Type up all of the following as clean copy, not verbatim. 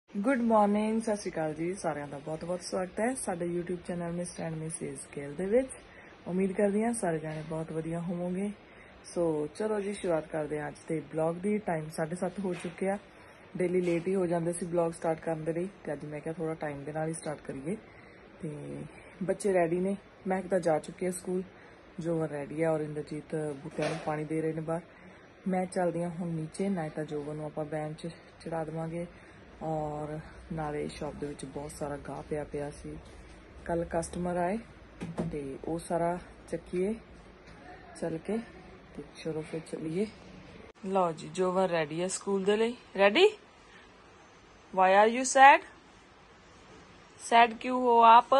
Good morning, सत श्री अकाल जी। सारिਆਂ ਦਾ बहुत बहुत स्वागत है साडे YouTube channel Miss and Mrs Scale दे विच। उम्मीद करदी हां सारे जाने बहुत वधिया होवोगे। सो चलो जी शुरुआत करते हैं अज के ब्लॉग की। टाइम 7:30 हो चुके हैं। डेली लेट ही हो जाते सी ब्लॉग स्टार्ट करने के लिए, तो अज मैं क्या थोड़ा टाइम के नाल ही स्टार्ट करिए। तो बच्चे रैडी ने, महक तो जा चुकी है स्कूल, जोवन रैडी है और इंद्रजीत बूटियां नूं पानी दे रहे हैं बाहर। मैं चलदी हां हुण नीचे, ना तो जोवन नूं आपां वैन च चढ़ा देवांगे और नाले शॉप दे विच बहुत सारा गाह पिया सी। कल कस्टमर आए तो वो सारा चक्कीए चल के, तो चलो फिर चलिए। लो जी जोवन रेडी है स्कूल दे लई। Ready? Why are you sad? Sad क्यों हो आप?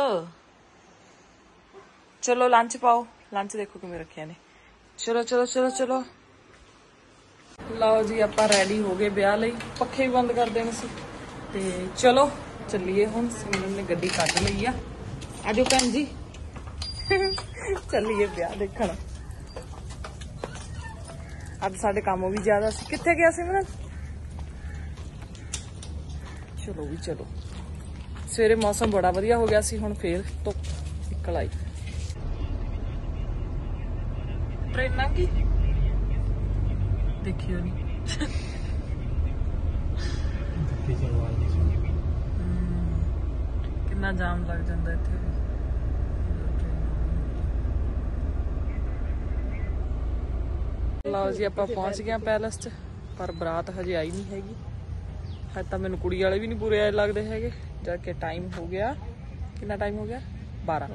चलो लंच पाओ, लंच देखो किवें रखे ने। चलो चलो चलो चलो। लो जी आप रेडी हो गए ब्याह लई, पखे भी बंद कर देने सी। ते चलो चलिए हुण। सिमरन ने गड्डी कढ लई आ। आजो भैन जी चलिए ब्याह देखण। अब साडे काम भी ज्यादा सी। कित्थे गया सिमरन? चलो भी चलो। सवेरे मौसम बड़ा वधिया हो गया सी, हुण फिर धुप निकल आई। ट्रेन लंघी देखियो नहीं कितना जाम लग जाता इत्थे। लो जी आप पहुंच गए पैलेस च, पर बरात हजे आई नहीं हैगी। हज तो मैनू कुड़ी वाले भी नहीं पूरे आए लगते है। जाके टाइम हो गया, कितना टाइम हो गया? 12।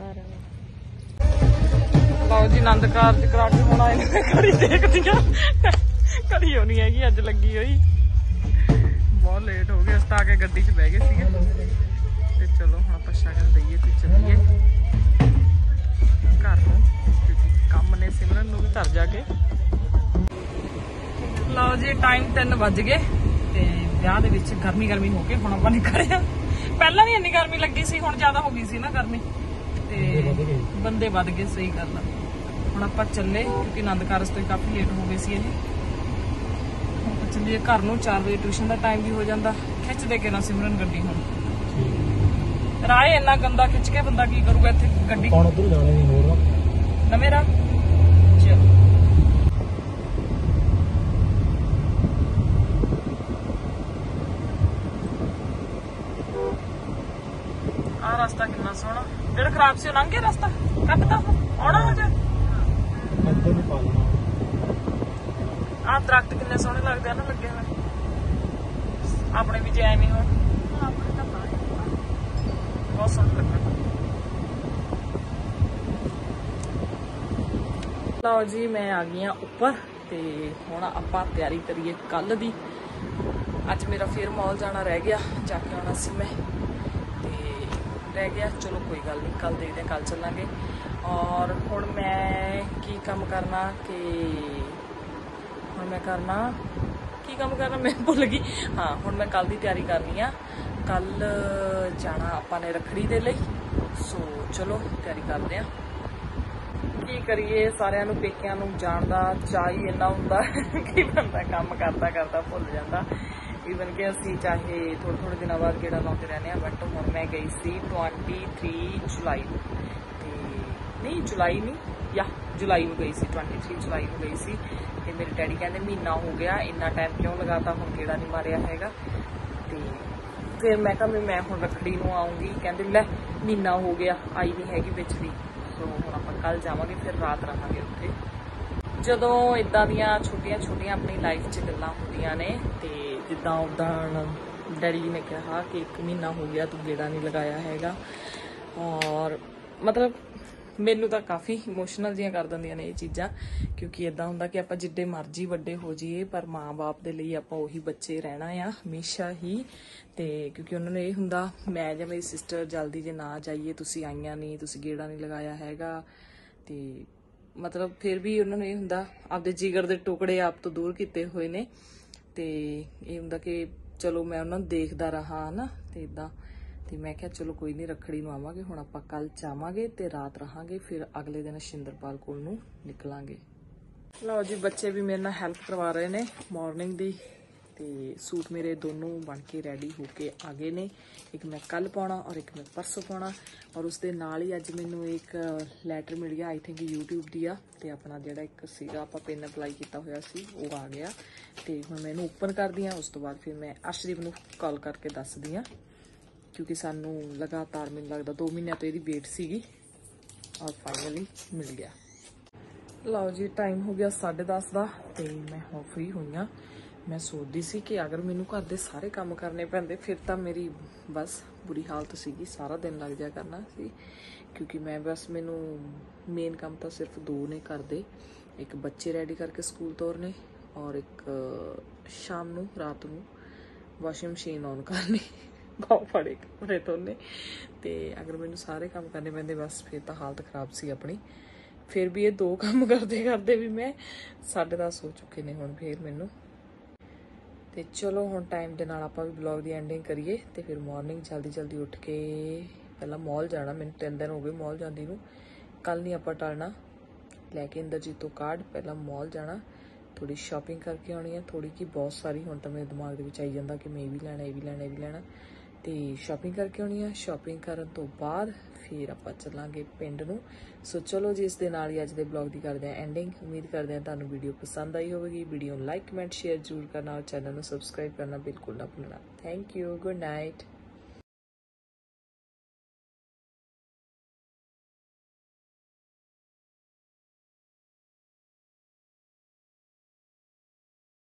लो जी आनंद कारज करा के हुण आए ने। घड़ी देखदी हां, घड़ी होनी हैगी अज लगी हुई। बहुत लेट हो गए, अस तो आके गड्डी च बह गए सीगे। ते चलो हुण आपां शगन दईए ते चलीए घर नूं, क्योंकि काम ने सिमरन नूं भी घर जाके। लो जी टाइम 3 बज गए ते ब्याह दे विच गर्मी गर्मी हो के हुण आपां निकले आ। पहलां भी इन्नी गर्मी लगी सी, हुण ज्यादा हो गई सी ना गर्मी, ते बंदे वध गए। सही गल आ। हुण आपां चले, क्योंकि आनंद कारज तो काफी लेट हो गए सी। हुण चलिए घर नूं। 4 बजे ट्यूशन का टाइम भी हो जाता। खिच दे के ना सिमरन गड्डी हुण। राह इन्ना गंदा खिच के बंदा की करूगा इत्थे गड्डी। नवें राह चलो। आ रास्ता कितना सोहना, जेड़ा खराब सी लंघ गया रास्ता, कटदा आउणा हो जा। आ दरख्त किन्ने सोहने लगदे आ ना लगे हुए। अपने भी जे एवें हो बहुत सोहने लगदे। लो जी मैं आ गई ऊपर, ते हुण आपां तैयारी करिए कल दी। अज मेरा फिर मॉल जाना रह गया, जाके आना सी मैं, रह गया। चलो कोई गल नहीं, कल देखते हैं, कल चलांगे। और हुण मैं की काम करना कि हुण मैं करना की काम करना मैं भुल गई। हाँ हुण मैं कल की तैयारी करनी आ। कल जाना आपां ने रखड़ी दे लई। सो चलो तैयारी करते हैं। की करिए, सारिਆਂ ਨੂੰ पेकिਆਂ ਨੂੰ जाण दा चाह ही इन्ना हुंदा कि बंदा काम करता करता भुल जाता। ईवन कि असीं चाहे थोड़े थोड़े दिनों बाद गेड़ा लाते रहने हैं। बट हुण मैं गई सी 23 जुलाई नहीं, जुलाई नहीं या जुलाई में गई सी, 23 जुलाई में गई सी। ते मेरे डैडी कहते महीना हो गया, इन्ना टाइम क्यों लगाता, हुण गेड़ा नहीं मारिया हैगा। ते फिर मैं कहा मैं हुण रखड़ी नूं आऊँगी, कहते लै महीना हो गया आई नहीं हैगी विच दी। सो हुण आपां कल जावांगे, फिर रात रहांगे उत्थे। ਜਦੋਂ इदां ਦੀਆਂ ਛੋਟੀਆਂ ਛੋਟੀਆਂ अपनी लाइफ 'ਚ ਗੱਲਾਂ ਹੁੰਦੀਆਂ ਨੇ, ਤੇ ਜਿੱਦਾਂ ਉਦਾਂ ਡੈਡੀ ਜੀ ਨੇ ਕਿਹਾ ਕਿ 1 ਮਹੀਨਾ ਹੋ ਗਿਆ ਤੂੰ ਗੇੜਾ ਨਹੀਂ ਲਗਾਇਆ ਹੈਗਾ। ਔਰ ਮਤਲਬ ਮੈਨੂੰ ਤਾਂ ਕਾਫੀ ਇਮੋਸ਼ਨਲ ਜਿਹੀਆਂ ਕਰ ਦਿੰਦੀਆਂ ਨੇ ਇਹ ਚੀਜ਼ਾਂ, ਕਿਉਂਕਿ ਇਦਾਂ ਹੁੰਦਾ ਕਿ ਆਪਾਂ ਜਿੱਡੇ ਮਰਜ਼ੀ ਵੱਡੇ ਹੋ ਜਾਈਏ, ਪਰ ਮਾਂ-ਬਾਪ ਦੇ ਲਈ ਆਪਾਂ ਉਹੀ ਬੱਚੇ ਰਹਿਣਾ ਆ ਹਮੇਸ਼ਾ ਹੀ। ਤੇ ਕਿਉਂਕਿ ਉਹਨਾਂ ਨੂੰ ਇਹ ਹੁੰਦਾ ਮੈਂ ਜਾਂ ਮੇਰੀ ਸਿਸਟਰ ਜਲਦੀ ਜੇ ਨਾ ਜਾਈਏ, ਤੁਸੀਂ ਆਈਆਂ ਨਹੀਂ, ਤੁਸੀਂ ਗੇੜਾ ਨਹੀਂ ਲਗਾਇਆ ਹੈਗਾ, ਤੇ मतलब फिर भी उन्होंने ये हुंदा आपदे जिगर दे टुकड़े आप तो दूर किते हुए ने। ते ये हुंदा कि चलो मैं उन्होंने देखदा रहा ना, ते इदां। ते मैं क्या चलो कोई नहीं, रखड़ी नूं आवांगे। हुण आपां कल जावांगे ते रात रहांगे, फिर अगले दिन शिंदरपाल कोल नूं निकलांगे। लो जी बच्चे भी मेरे नाल हैल्प करवा रहे ने मॉर्निंग दी ਤੇ सूट मेरे दोनों बन के रेडी होके आ गए ने। एक मैं कल पाना और एक मैं परसों पाना। और उसके नाल ही अज मैनू एक लैटर मिल गया, आई थिंक यूट्यूब दी आ, ते अपना जिहड़ा एक सीगा आपां पिन अप्लाई किया होया सी वो आ गया। ते हुण मैं इहनूं ओपन करदी हां, उस तो बाद फिर मैं अर्शदीप नूं कॉल करके दसदी हां, क्योंकि सानू लगातार मैनूं लगदा 2 महीनों तो इहदी वेट सीगी और फाइनली मिल गया। लो जी, टाइम हो गया 10:30 का, तो मैं हुण फ्री हुई हाँ। मैं सोचती सी कि अगर मैनू घर के सारे काम करने पैंदे फिर तो मेरी बस बुरी हालत सीगी, सारा दिन लग जाया करना सी, क्योंकि मैं बस मैनू मेन काम तो सिर्फ 2 ने करदे, एक बच्चे रेडी करके स्कूल तोरने और एक शाम नू रात नू वाशिंग मशीन ऑन करनी। बहुत बड़े कपड़े धोने, तो अगर मैनू सारे काम करने पैंदे बस फिर तो हालत खराब सी अपनी। फिर भी ये 2 काम करते करते भी मैं 10:30 हो चुके ने हुण फिर मैनू। तो चलो हुण टाइम के नाल आपां भी ब्लॉग की एंडिंग करिए। तो फिर मॉर्निंग जल्दी जल्दी उठ के पहला मॉल जाना, मैनू 3 दिन हो गए मॉल जांदी नूं, कल नहीं आपां टलना, लैके इंदरजीत तो कार्ड पहला मॉल जाना, थोड़ी शॉपिंग करके आनी है, थोड़ी की बहुत सारी, हुण तो मेरे दिमाग दे विच आई जांदा कि मैं ये भी लैणा, ये भी लैणा, ये भी लैणा, तो शॉपिंग करके आनी है। शॉपिंग करन तो बाद फिर आपां चलांगे पिंड नूं। सो चलो जी, इस दे नाल ही अज दे ब्लॉग की करते हैं एंडिंग। उम्मीद करते हैं तुहानूं वीडियो पसंद आई होगी। वीडियो लाइक कमेंट शेयर जरूर करना और चैनल नूं सबसक्राइब करना बिल्कुल ना भुलना। Thank you, good night.